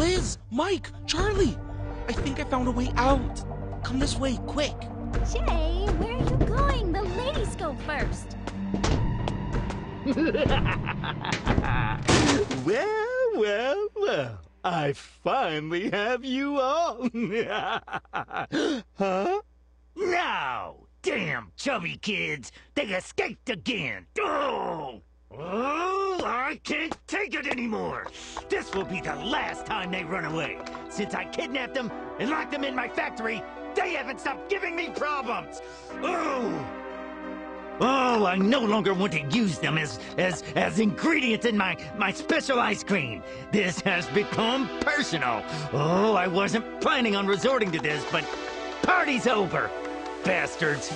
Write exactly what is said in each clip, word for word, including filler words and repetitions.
Liz, Mike, Charlie! I think I found a way out. Come this way, quick. Jay, where are you going? The ladies go first. Well, well, well. I finally have you all. Huh? No! Damn chubby kids! They escaped again! Oh! Oh, I can't take it anymore! This will be the last time they run away! Since I kidnapped them and locked them in my factory, they haven't stopped giving me problems! Oh! Oh, I no longer want to use them as as as ingredients in my my special ice cream. This has become personal. Oh, I wasn't planning on resorting to this, but party's over, bastards.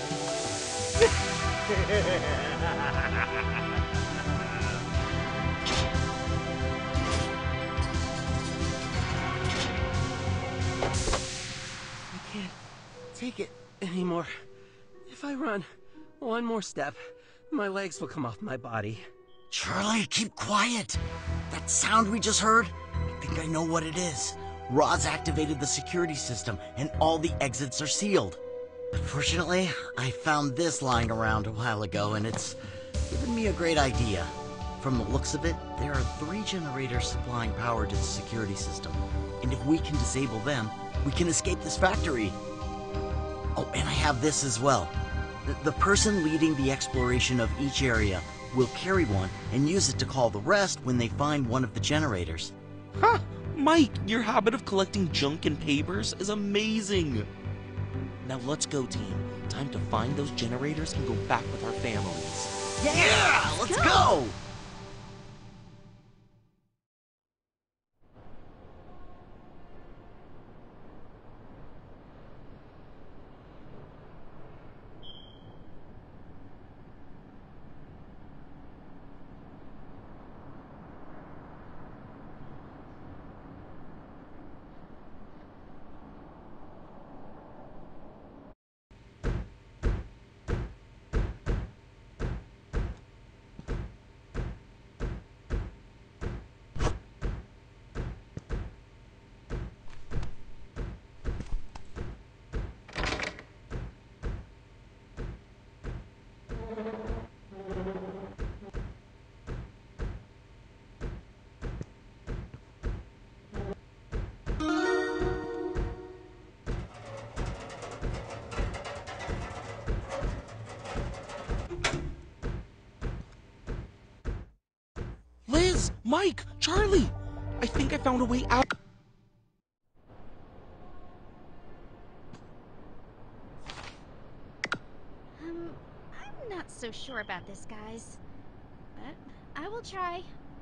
I can't take it anymore. If I run one more step, my legs will come off my body. Charlie, keep quiet. That sound we just heard, I think I know what it is. Roz activated the security system, and all the exits are sealed. Unfortunately, I found this lying around a while ago, and it's given me a great idea. From the looks of it, there are three generators supplying power to the security system, and if we can disable them, we can escape this factory. Oh, and I have this as well. The, the person leading the exploration of each area will carry one and use it to call the rest when they find one of the generators. Huh! Mike, your habit of collecting junk and papers is amazing! Now let's go, team. Time to find those generators and go back with our families. Yeah! yeah let's go! go! Liz, Mike, Charlie! I think I found a way out. Um, I'm not so sure about this, guys. But I will try.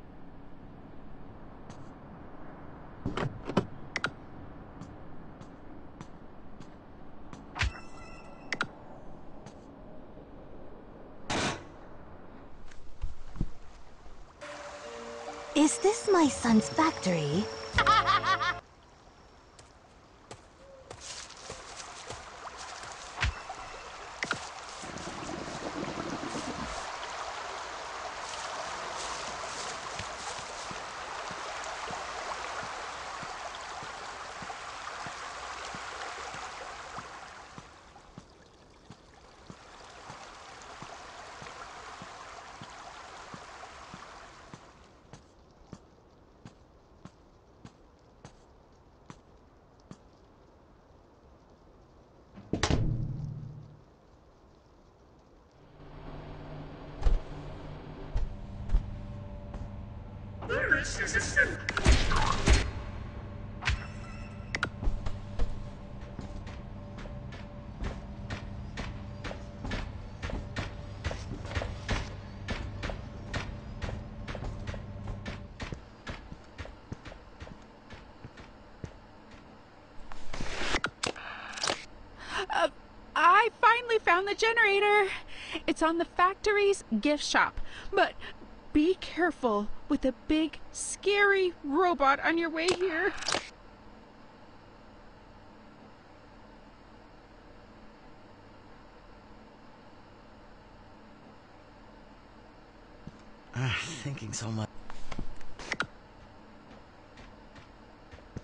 Is this my son's factory? Uh, I finally found the generator. It's on the factory's gift shop. But be careful with a big, scary robot on your way here. Uh, thinking so much.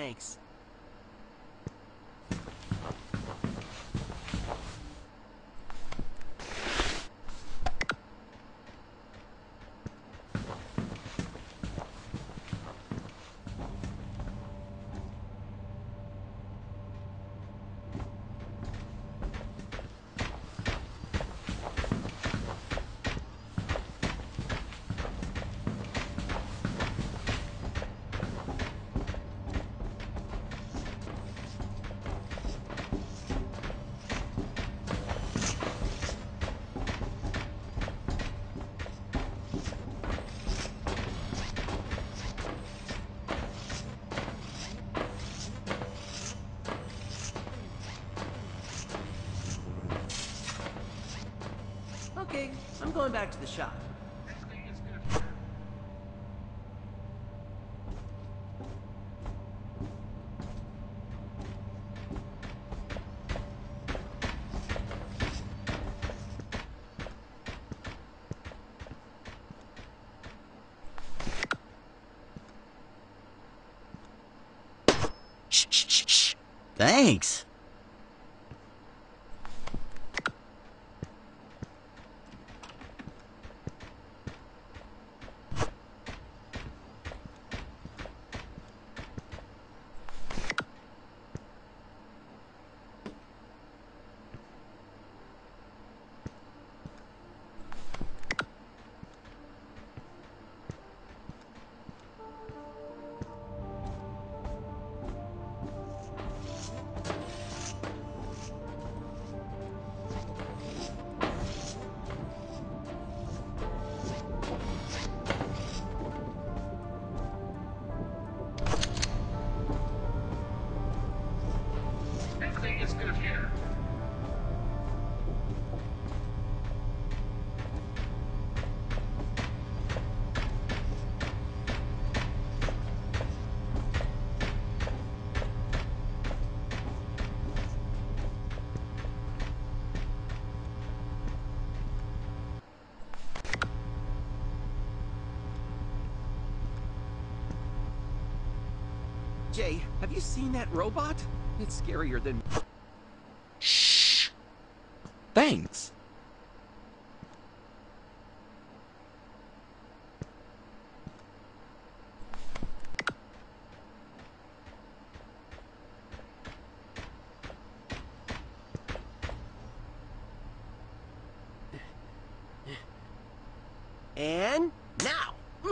Thanks. Okay, I'm going back to the shop. Shh, shh, shh, shh. Thanks. Jay, have you seen that robot? It's scarier than... Shh. Thanks. And now!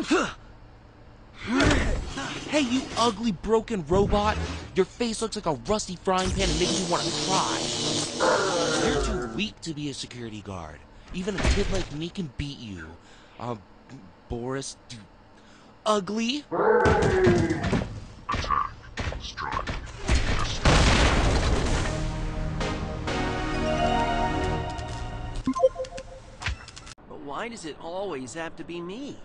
Hey, you ugly broken robot! Your face looks like a rusty frying pan and makes you want to cry. You're too weak to be a security guard. Even a kid like me can beat you. Uh, Boris, you ugly? But why does it always have to be me?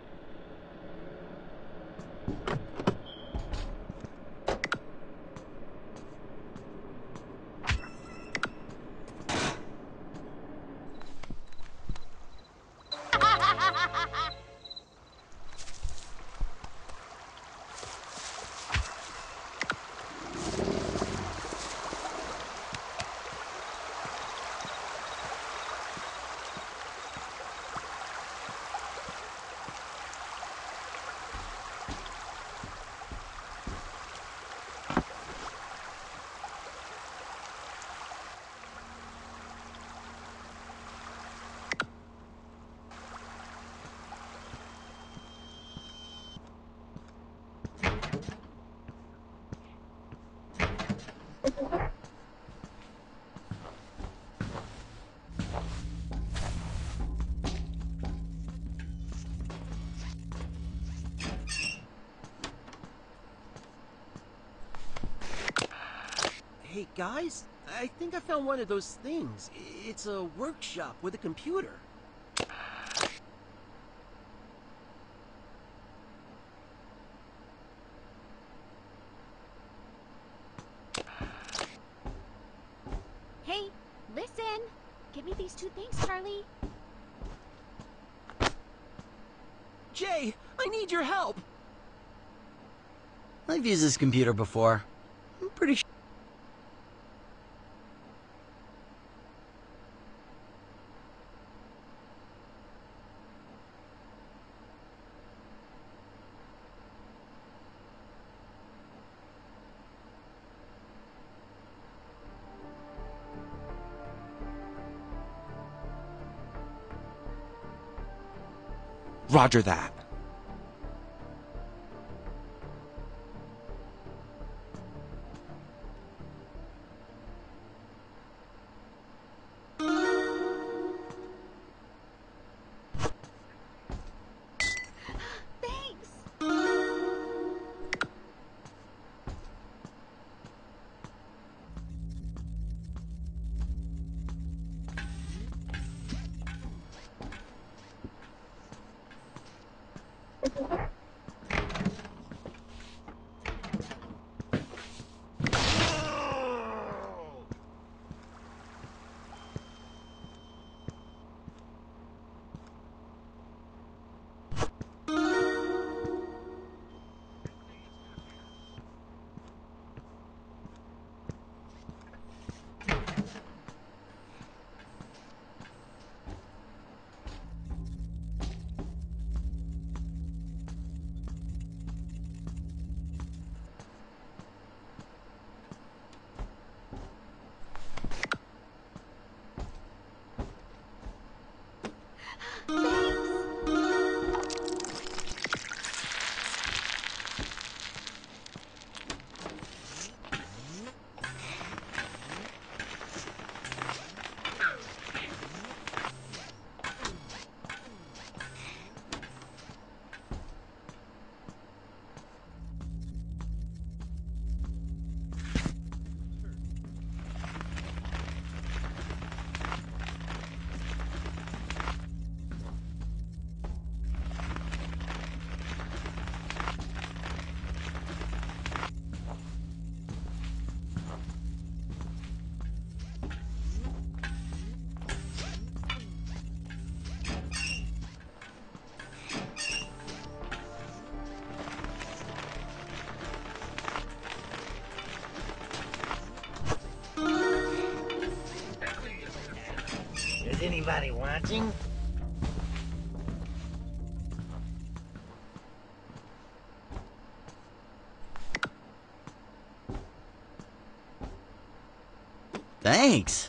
Hey, guys, I think I found one of those things. It's a workshop with a computer. Hey, listen! Get me these two things, Charlie. Jay, I need your help! I've used this computer before. I'm pretty sure. Roger that. Is anybody watching? Thanks.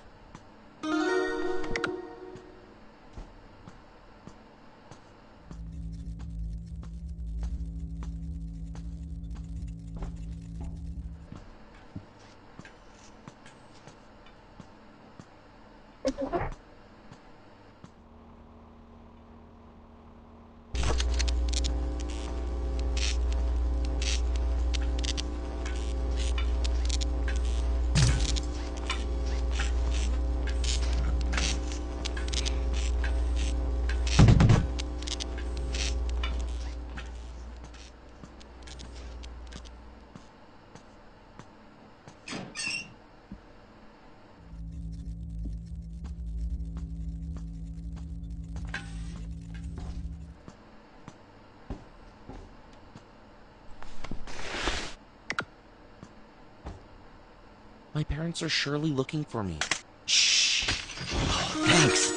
My parents are surely looking for me. Shh. Oh, thanks.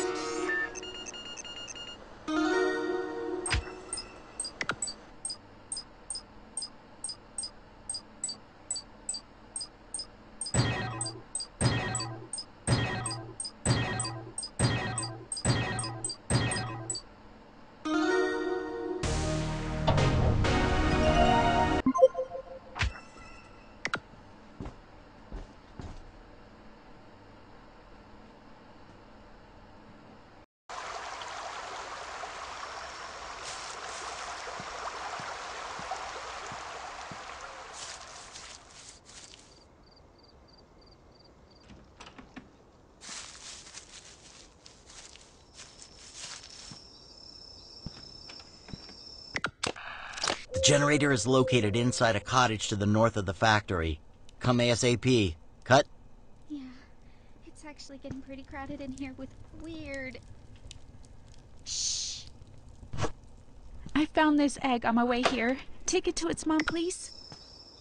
The generator is located inside a cottage to the north of the factory. Come ASAP. Cut. Yeah, it's actually getting pretty crowded in here with weird... Shh. I found this egg on my way here. Take it to its mom, please.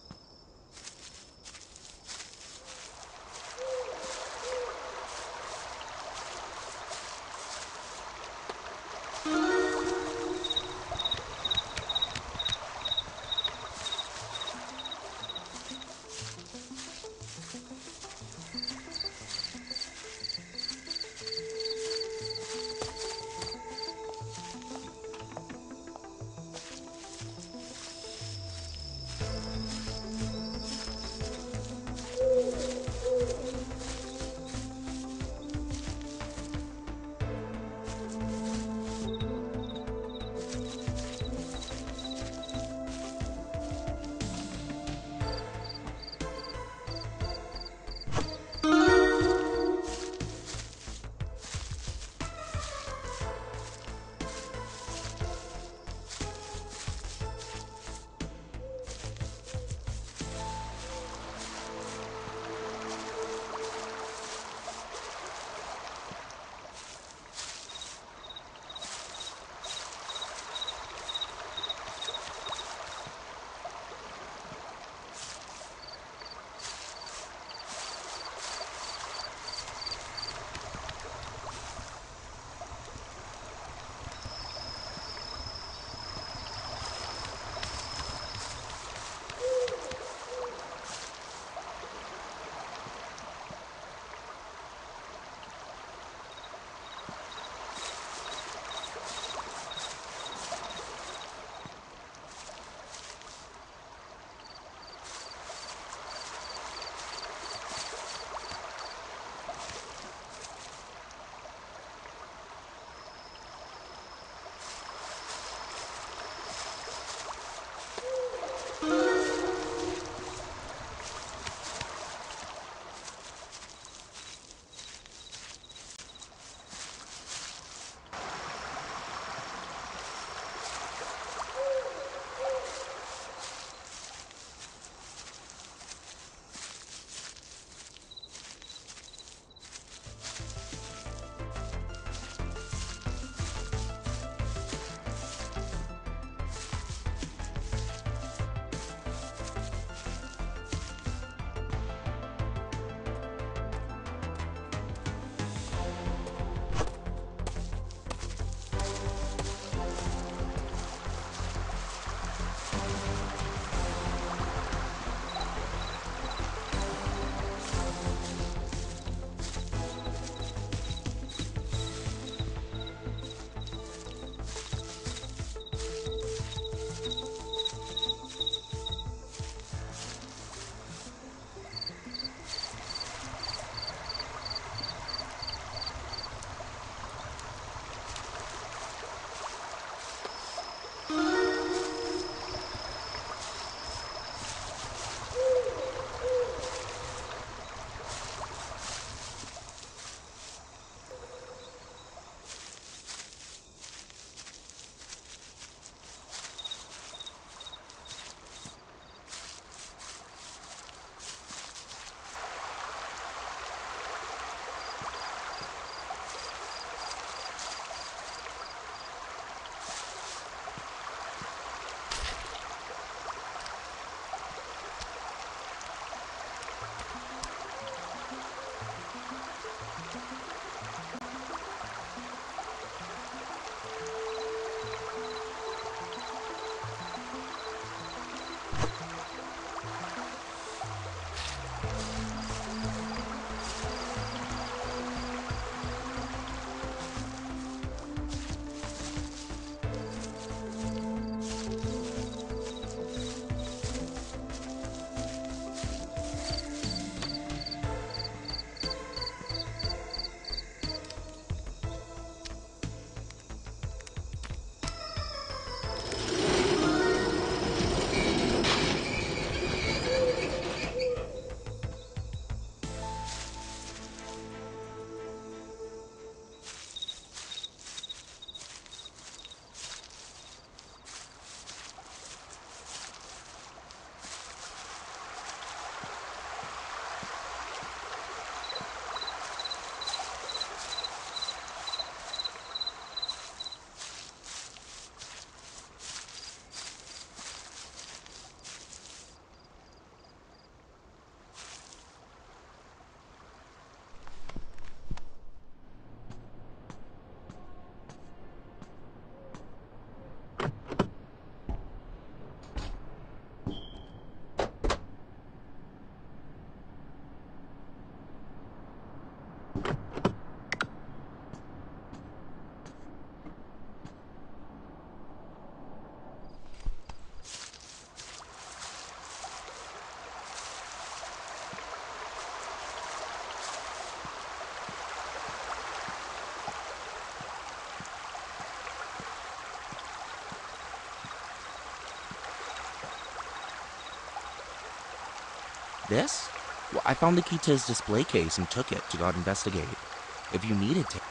This? Well, I found the key to his display case and took it to go investigate. If you needed to.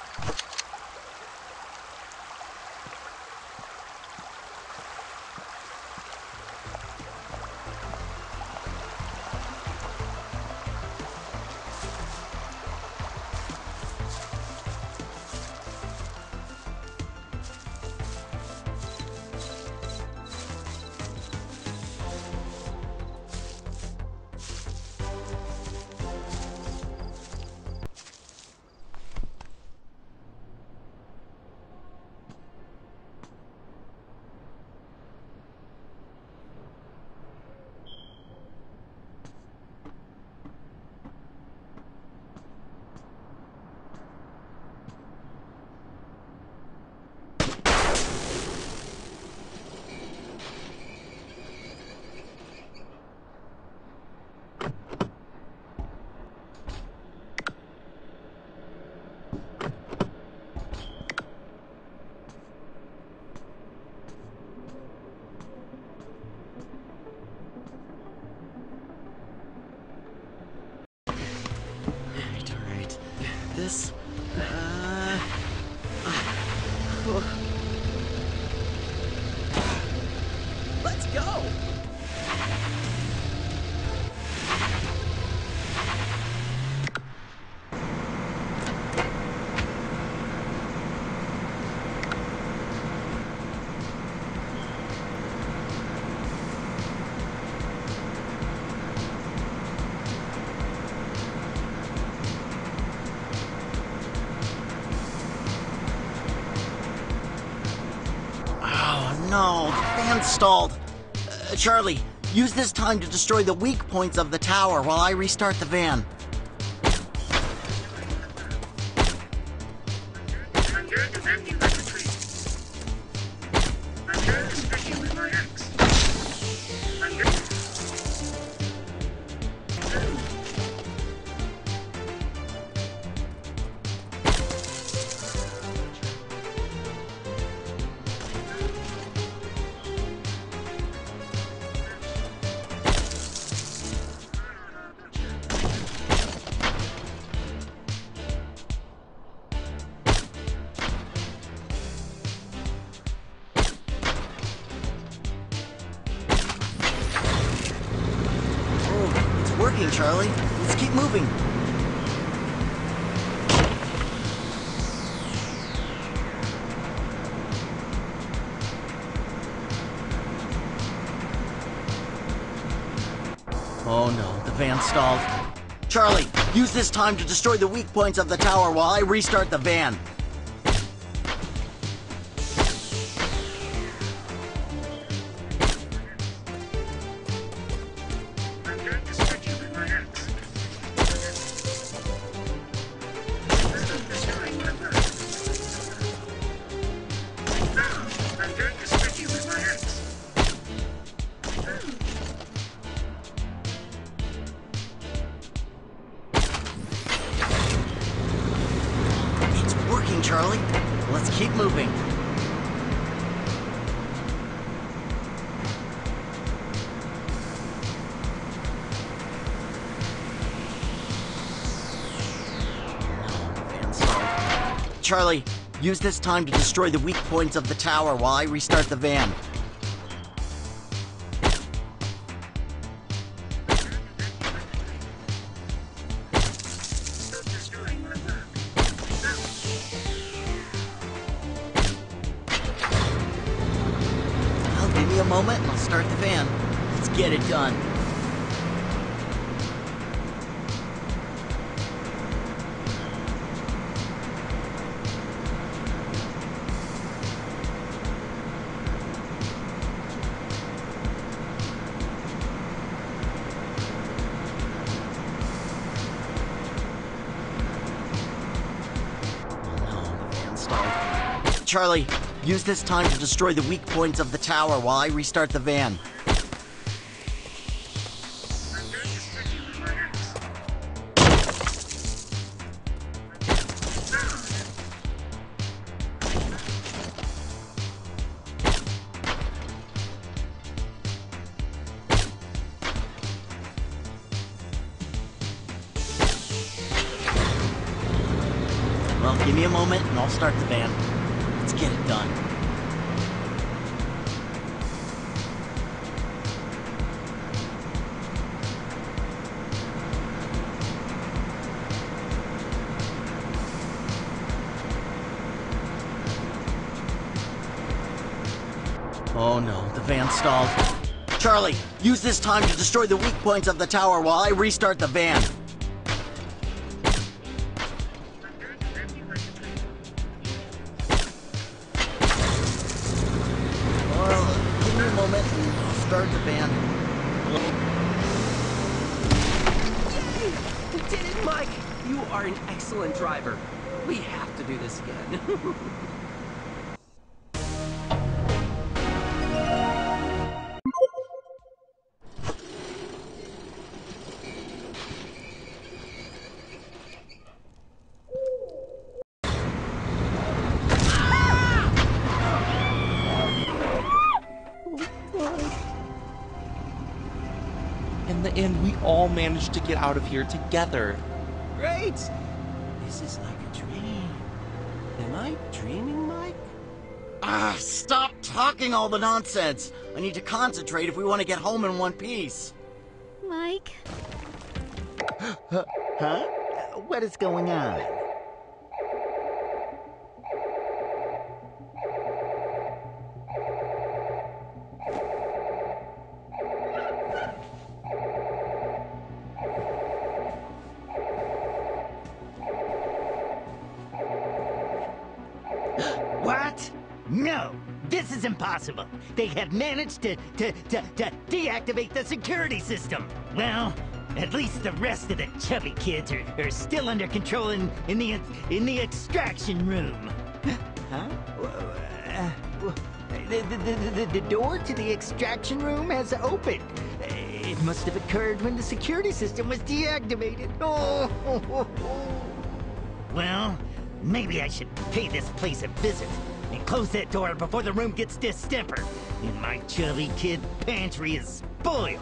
Alright, alright. This, uh... Let's go! No, the fan stalled. Uh, Charlie, use this time to destroy the weak points of the tower while I restart the van. Working, Charlie. Let's keep moving. Oh no, the van stalled. Charlie, use this time to destroy the weak points of the tower while I restart the van. Charlie. Let's keep moving. Charlie, use this time to destroy the weak points of the tower while I restart the van. Give me a moment and I'll start the van. Let's get it done. Charlie, use this time to destroy the weak points of the tower while I restart the van. Well, give me a moment and I'll start the van. Let's get it done. Oh no, the van stalled. Charlie, use this time to destroy the weak points of the tower while I restart the van. Well, give me a moment and I'll start the van. Yay! We did it, Mike! You are an excellent driver. We have to do this again. In the end, we all managed to get out of here together. Great! This is like a dream. Am I dreaming, Mike? Ah, stop talking all the nonsense. I need to concentrate if we want to get home in one piece. Mike? Huh? Uh, What is going on? What? No, this is impossible. They have managed to, to, to, to deactivate the security system. Well, at least the rest of the chubby kids are, are still under control in, in the in the extraction room. Huh? Uh, the, the, the, the, the door to the extraction room has opened. It must have occurred when the security system was deactivated. Oh. Well, maybe I should pay this place a visit and close that door before the room gets distemper and my chubby kid pantry is spoiled.